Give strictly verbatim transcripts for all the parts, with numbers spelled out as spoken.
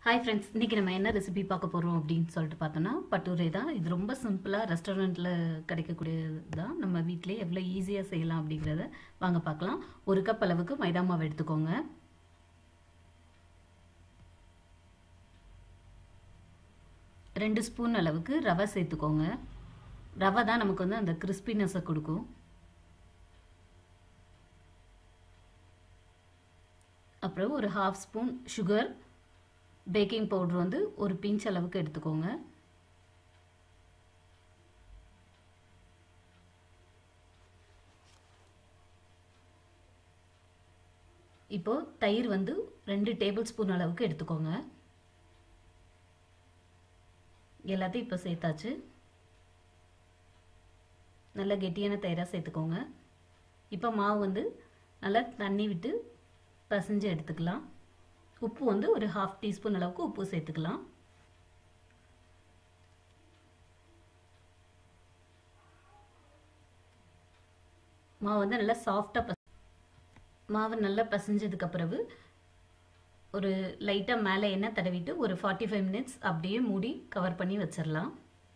Hi friends, இன்றைக்கி நம்ம என்ன ரெசிபி பார்க்க போகிறோம் அப்படின்னு சொல்லிட்டு பார்த்தோன்னா பட்டூரே தான். இது ரொம்ப சிம்பிளாக ரெஸ்டாரண்ட்டில் கிடைக்கக்கூடியது தான். நம்ம வீட்டிலே எவ்வளோ ஈஸியாக செய்யலாம் அப்படிங்கிறத வாங்க பார்க்கலாம். ஒரு கப் அளவுக்கு மைதா மாவு எடுத்துக்கோங்க. ரெண்டு ஸ்பூன் அளவுக்கு ரவை சேர்த்துக்கோங்க. ரவை தான் நமக்கு வந்து அந்த கிறிஸ்பினஸை கொடுக்கும். அப்புறம் ஒரு half spoon sugar, baking powder வந்து ஒரு பிஞ்ச் அளவுக்கு எடுத்துக்கோங்க. இப்போ தயிர் வந்து ரெண்டு டேபிள் ஸ்பூன் அளவுக்கு எடுத்துக்கோங்க. எல்லாத்தையும் இப்போ சேர்த்தாச்சு. நல்லா கெட்டியான தயிராக சேர்த்துக்கோங்க. இப்போ மாவு வந்து நல்லா தண்ணி விட்டு பசைஞ்சு எடுத்துக்கலாம். உப்பு வந்து ஒரு ஹாஃப் டீஸ்பூன் அளவுக்கு உப்பு சேர்த்துக்கலாம். மாவு வந்து நல்லா சாஃப்டாக மாவு நல்லா பசைஞ்சதுக்கு பிறகு ஒரு லைட்டாக மேலே எண்ணெய் தடவிட்டு ஒரு ஃபார்ட்டி ஃபைவ் மினிட்ஸ் அப்படியே மூடி கவர் பண்ணி வச்சிடலாம்.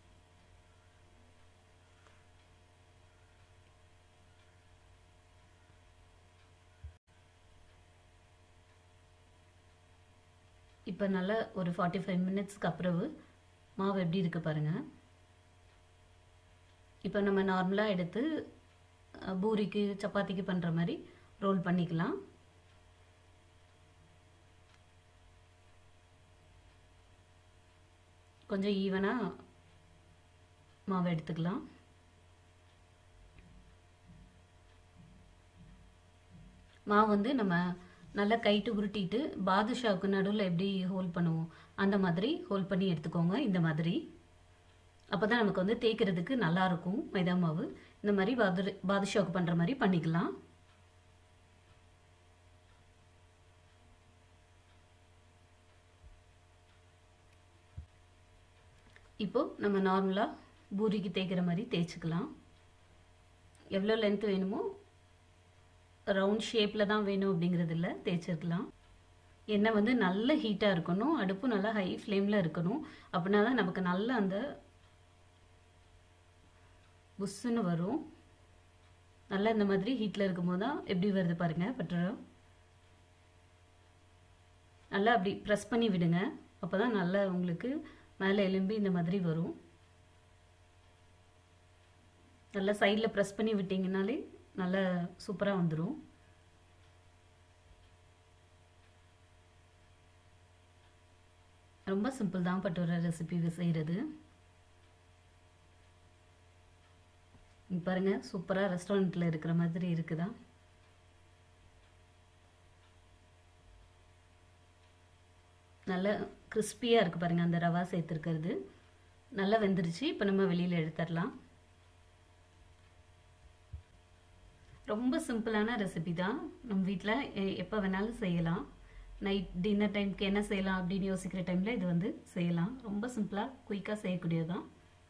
இப்போ நல்லா ஒரு ஃபார்ட்டி ஃபைவ் மினிட்ஸ்க்கு அப்புறம் மாவு எப்படி இருக்குது பாருங்கள். இப்போ நம்ம நார்மலாக எடுத்து பூரிக்கு சப்பாத்திக்கு பண்ணுற மாதிரி ரோல் பண்ணிக்கலாம். கொஞ்சம் ஈவனாக மாவு எடுத்துக்கலாம். மாவு வந்து நம்ம நல்லா கைட்டு உருட்டிட்டு பாதுஷாவுக்கு நடுவில் எப்படி ஹோல் பண்ணுவோம் அந்த மாதிரி ஹோல் பண்ணி எடுத்துக்கோங்க. இந்த மாதிரி அப்போ தான் நமக்கு வந்து தேய்க்கிறதுக்கு நல்லாயிருக்கும். மைதா மாவு இந்த மாதிரி பாது பாதுஷாவுக்கு பண்ணுற மாதிரி பண்ணிக்கலாம். இப்போது நம்ம நார்மலாக பூரிக்கு தேய்க்கிற மாதிரி தேய்ச்சிக்கலாம். எவ்வளோ லென்த் வேணுமோ, ரவுண்ட் ஷேப்பில் தான் வேணும் அப்படிங்கிறது இல்லை, தேய்ச்சிருக்கலாம். எண்ணெய் வந்து நல்ல ஹீட்டாக இருக்கணும், அடுப்பு நல்லா ஹை ஃப்ளேமில் இருக்கணும். அப்படின்னா தான் நமக்கு நல்ல அந்த புஷ்ஷுன்னு வரும். நல்லா இந்த மாதிரி ஹீட்டில் இருக்கும்போது தான் எப்படி வருது பாருங்கள். பட்டரை நல்லா அப்படி ப்ரெஸ் பண்ணி விடுங்க. அப்போ தான் நல்லா உங்களுக்கு மேலே எலும்பி இந்த மாதிரி வரும். நல்லா சைடில் ப்ரெஸ் பண்ணி விட்டிங்கனாலே நல்லா சூப்பராக வந்துடும். ரொம்ப சிம்பிள் தான் பட்டோரா ரெசிபி செய்கிறது. பாருங்கள், சூப்பராக ரெஸ்டாரண்ட்டில் இருக்கிற மாதிரி இருக்குதா? நல்லா கிறிஸ்பியாக இருக்குது பாருங்கள். அந்த ரவா சேர்த்துருக்கிறது நல்லா வெந்துருச்சு. இப்போ நம்ம வெளியில் எடுத்துடலாம். ரொம்ப சிம்பிளான ரெசிபி தான். நம்ம வீட்டில் எப்போ வேணாலும் செய்யலாம். நைட் டின்னர் டைமுக்கு என்ன செய்யலாம் அப்படின்னு யோசிக்கிற டைமில் இது வந்து செய்யலாம். ரொம்ப சிம்பிளாக குயிக்காக செய்யக்கூடியது தான்.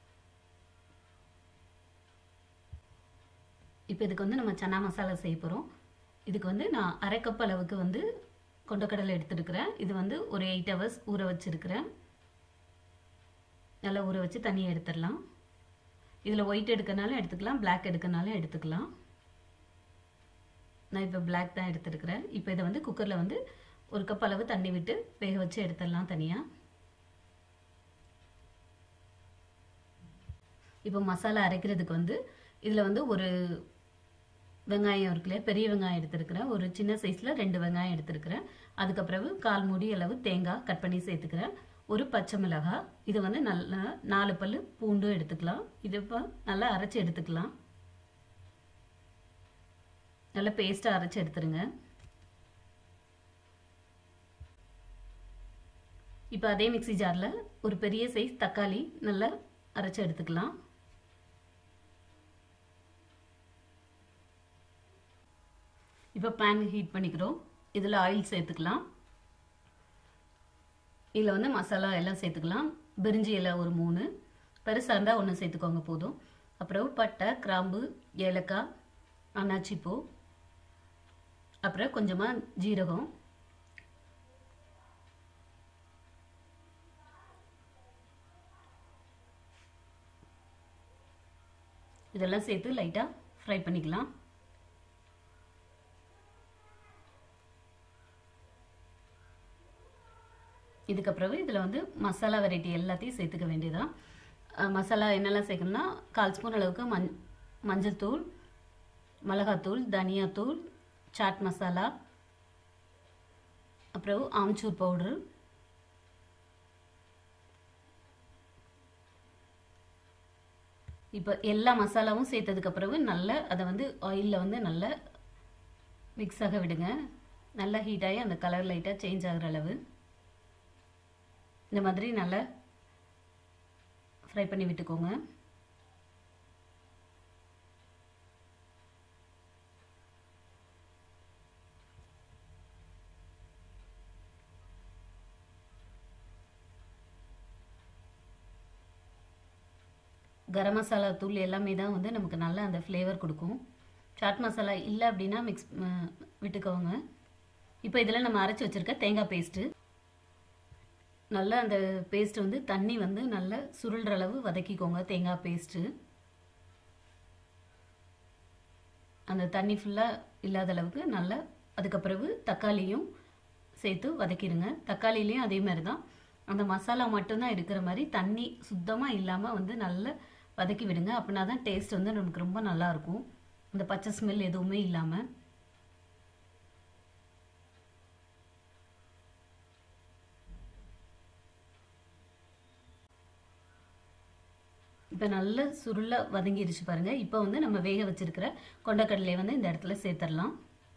இப்போ இதுக்கு வந்து நம்ம சன்னா மசாலா செய்ய போகிறோம். இதுக்கு வந்து நான் அரை கப் அளவுக்கு வந்து கொண்டக்கடலை எடுத்துருக்கிறேன். இது வந்து ஒரு எயிட் ஹவர்ஸ் ஊற வச்சுருக்கிறேன். நல்லா ஊற வச்சு தண்ணியை எடுத்துடலாம். இதில் ஒயிட் எடுக்கனாலும் எடுத்துக்கலாம், பிளாக் எடுக்கனாலும் எடுத்துக்கலாம். நான் இப்போ பிளாக் தான் எடுத்துருக்கிறேன். இப்போ இதை வந்து குக்கரில் வந்து ஒரு கப் அளவு தண்ணி விட்டு வேக வச்சு எடுத்துடலாம் தனியாக. இப்போ மசாலா அரைக்கிறதுக்கு வந்து இதில் வந்து ஒரு வெங்காயம் இருக்குல்ல, பெரிய வெங்காயம் எடுத்துருக்கிறேன். ஒரு சின்ன சைஸில் ரெண்டு வெங்காயம் எடுத்துருக்கிறேன். அதுக்கப்புறம் கால் மூடி அளவு தேங்காய் கட் பண்ணி சேர்த்துக்கிறேன். ஒரு பச்சை மிளகாய், இது வந்து நல்லா நாலு பல் பூண்டும் எடுத்துக்கலாம். இது இப்போ நல்லா அரைச்சி எடுத்துக்கலாம். நல்லா பேஸ்ட்டாக அரைச்சி எடுத்துருங்க. இப்போ அதே மிக்சி ஜாரில் ஒரு பெரிய சைஸ் தக்காளி நல்லா அரைச்சி எடுத்துக்கலாம். இப்போ பேன் ஹீட் பண்ணிக்கிறோம். இதில் ஆயில் சேர்த்துக்கலாம். இதில் வந்து மசாலா எல்லாம் சேர்த்துக்கலாம். பிரிஞ்சி இலை ஒரு மூணு, பெருசாக இருந்தால் ஒன்று சேர்த்துக்கோங்க போதும். அப்புறம் பட்டை, கிராம்பு, ஏலக்காய், அன்னாச்சிப்பூ, அப்புறம் கொஞ்சமாக ஜீரகம், இதெல்லாம் சேர்த்து லைட்டாக ஃப்ரை பண்ணிக்கலாம். இதுக்கப்புறம் இதில் வந்து மசாலா வெரைட்டி எல்லாத்தையும் சேர்த்துக்க வேண்டியதான். மசாலா என்னெல்லாம் சேர்க்கணும்னா கால் ஸ்பூன் அளவுக்கு மஞ் மஞ்சள் தூள், மிளகாத்தூள், தனியாத்தூள், சாட் மசாலா, அப்புறம் ஆம்ச்சூர் பவுடரு, இப்போ எல்லா மசாலாவும் சேர்த்ததுக்கப்புறம் நல்லா அதை வந்து ஆயிலில் வந்து நல்லா மிக்ஸ் ஆக விடுங்க. நல்லா ஹீட் ஆகி அந்த கலர் லைட்டாக சேஞ்ச் ஆகிற அளவு இந்த மாதிரி நல்லா ஃப்ரை பண்ணி விட்டுக்கோங்க. கரம் மசாலா தூள் எல்லாமே தான் வந்து நமக்கு நல்லா அந்த ஃப்ளேவர் கொடுக்கும். சாட் மசாலா இல்லை அப்படின்னா மிக்ஸ் விட்டுக்கோங்க. இப்போ இதில் நம்ம அரைச்சி வச்சுருக்க தேங்காய் பேஸ்ட்டு, நல்லா அந்த பேஸ்ட் வந்து தண்ணி வந்து நல்லா சுருள்ற அளவு வதக்கிக்கோங்க. தேங்காய் பேஸ்ட்டு அந்த தண்ணி ஃபுல்லாக இல்லாத அளவுக்கு நல்லா. அதுக்கப்புறவு தக்காளியும் சேர்த்து வதக்கிடுங்க. தக்காளிலையும் அதே மாதிரி தான் அந்த மசாலா மட்டும்தான் இருக்கிற மாதிரி தண்ணி சுத்தமாக இல்லாமல் வந்து நல்லா வதக்கி விடுங்க. அப்படின்னா தான் டேஸ்ட் வந்து நமக்கு ரொம்ப நல்லாயிருக்கும், அந்த பச்சை ஸ்மெல் எதுவுமே இல்லாமல். இப்போ நல்ல சுருளை வதங்கிடுச்சு பாருங்கள். இப்போ வந்து நம்ம வேக வச்சிருக்கிற கொண்டக்கடலையை வந்து இந்த இடத்துல சேர்த்துடலாம்.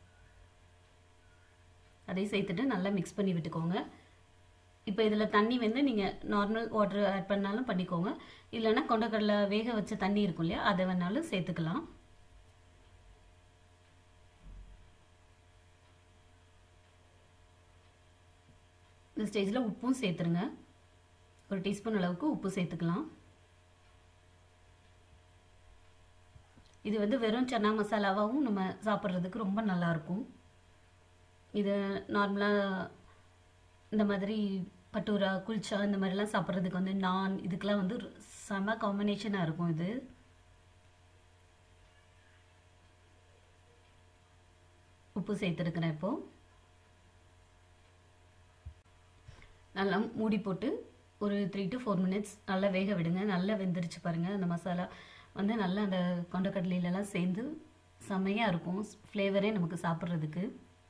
அதையும் சேர்த்துட்டு நல்லா மிக்ஸ் பண்ணி விட்டுக்கோங்க. இப்போ இதில் தண்ணி வந்து நீங்கள் நார்மல் வாட்டர் ஆட் பண்ணாலும் பண்ணிக்கோங்க, இல்லைன்னா கொண்டக்கடலை வேக வச்ச தண்ணி இருக்கும் இல்லையா, அதை வேணாலும் சேர்த்துக்கலாம். இந்த ஸ்டேஜில் உப்பும் சேர்த்துருங்க. ஒரு டீஸ்பூன் அளவுக்கு உப்பு சேர்த்துக்கலாம். இது வந்து வெறும் சன்னா மசாலாவாகவும் நம்ம சாப்பிட்றதுக்கு ரொம்ப நல்லாயிருக்கும். இது நார்மலாக இந்த மாதிரி பட்டூரா, குல்ச்சா இந்த மாதிரிலாம் சாப்பிட்றதுக்கு வந்து நான் இதுக்கெலாம் வந்து செம காம்பினேஷனாக இருக்கும். இது உப்பு சேர்த்துருக்கிறேன். இப்போது நல்லா மூடி போட்டு ஒரு த்ரீ டு ஃபோர் மினிட்ஸ் நல்லா வேக விடுங்க. நல்லா வெந்துருச்சு பாருங்கள். அந்த மசாலா வந்து நல்லா அந்த கொண்டக்கடலையிலலாம் சேர்ந்து செம்மையாக இருக்கும் ஃப்ளேவரே நமக்கு சாப்பிட்றதுக்கு.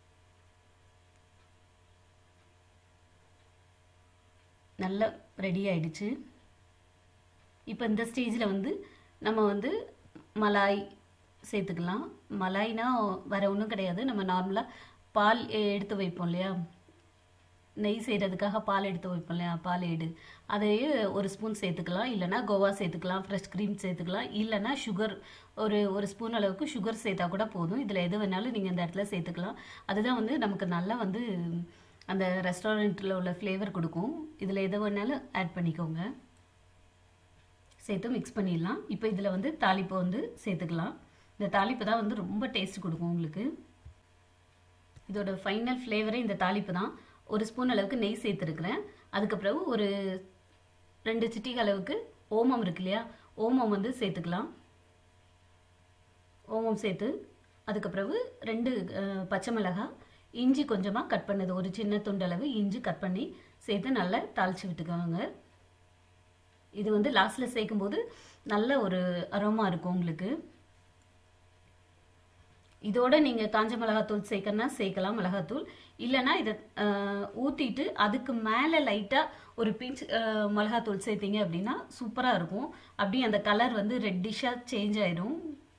நல்லா ரெடி ஆயிடுச்சு. இப்போ இந்த ஸ்டேஜில் வந்து நம்ம வந்து மலாய் சேர்த்துக்கலாம். மலாய்னா வேறு ஒன்றும் கிடையாது, நம்ம நார்மலாக பால் எடுத்து வைப்போம் இல்லையா, நெய் செய்கிறதுக்காக பால் எடுத்து வைப்போம் இல்லையா, பால் ஏடு, அதையே ஒரு ஸ்பூன் சேர்த்துக்கலாம். இல்லைனா கோவா சேர்த்துக்கலாம், ஃப்ரெஷ் க்ரீம் சேர்த்துக்கலாம், இல்லைனா சுகர் ஒரு ஒரு ஸ்பூன் அளவுக்கு சுகர் சேர்த்தா கூட போதும். இதில் எது வேணாலும் நீங்கள் இந்த இடத்துல சேர்த்துக்கலாம். அதுதான் வந்து நமக்கு நல்லா வந்து அந்த ரெஸ்டாரண்ட்டில் உள்ள ஃப்ளேவர் கொடுக்கும். இதில் எது வேணாலும் ஆட் பண்ணிக்கோங்க. சேர்த்து மிக்ஸ் பண்ணிடலாம். இப்போ இதில் வந்து தாளிப்பு வந்து சேர்த்துக்கலாம். இந்த தாளிப்பு தான் வந்து ரொம்ப டேஸ்ட் கொடுக்கும் உங்களுக்கு. இதோட ஃபைனல் ஃப்ளேவரே இந்த தாளிப்பு தான். ஒரு ஸ்பூன் அளவுக்கு நெய் சேர்த்துருக்குறேன். அதுக்கப்புறம் ஒரு ரெண்டு சிட்டிகை அளவுக்கு ஓமம் இருக்கு இல்லையா, ஓமம் வந்து சேர்த்துக்கலாம். ஓமம் சேர்த்து அதுக்கப்புறம் ரெண்டு பச்சை மிளகாய், இஞ்சி கொஞ்சமாக கட் பண்ணது, ஒரு சின்ன துண்டளவு இஞ்சி கட் பண்ணி சேர்த்து நல்லா தாளித்து விட்டுக்கோங்க. இது வந்து லாஸ்ட்டில் சேர்க்கும்போது நல்ல ஒரு அரோமா இருக்கும் உங்களுக்கு. இதோட நீங்கள் காஞ்ச மிளகாத்தூள் சேர்க்கணும்னா சேர்க்கலாம் மிளகாத்தூள், இல்லைன்னா இதை ஊற்றிட்டு அதுக்கு மேலே லைட்டாக ஒரு பிஞ்ச் மிளகாத்தூள் சேர்த்திங்க அப்படின்னா சூப்பராக இருக்கும். அப்படி அந்த கலர் வந்து ரெட்டிஷாக சேஞ்ச் ஆயிடும்.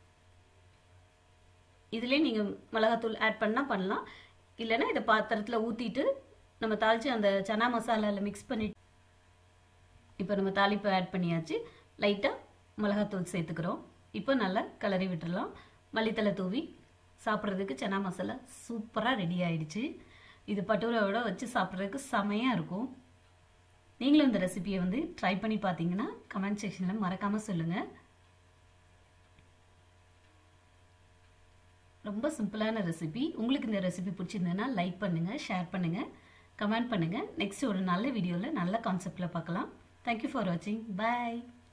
இதுலேயே நீங்கள் மிளகாத்தூள் ஆட் பண்ணால் பண்ணலாம், இல்லைன்னா இதை பாத்திரத்தில் ஊற்றிட்டு நம்ம தாளித்து அந்த சன்னா மசாலாவில் மிக்ஸ் பண்ணிட்டு இப்போ நம்ம தாளிப்பு ஆட் பண்ணியாச்சு. லைட்டாக மிளகாத்தூள் சேர்த்துக்கிறோம். இப்போ நல்லா கிளறி விட்டுடலாம். மல்லித்தலை தூவி சாப்பிட்றதுக்கு சன்னா மசாலா சூப்பராக ரெடி ஆயிடுச்சு. இது பட்டூராவோட வச்சு சாப்பிட்றதுக்கு செமையாக இருக்கும். நீங்களும் இந்த ரெசிபியை வந்து ட்ரை பண்ணி பார்த்தீங்கன்னா கமெண்ட் செக்ஷனில் மறக்காமல் சொல்லுங்கள். ரொம்ப சிம்பிளான ரெசிபி. உங்களுக்கு இந்த ரெசிபி பிடிச்சிருந்ததுன்னா லைக் பண்ணுங்கள், ஷேர் பண்ணுங்கள், கமெண்ட் பண்ணுங்கள். நெக்ஸ்ட் ஒரு நல்ல வீடியோவில் நல்ல கான்செப்டில் பார்க்கலாம். தேங்க்யூ ஃபார் வாட்சிங். பாய்.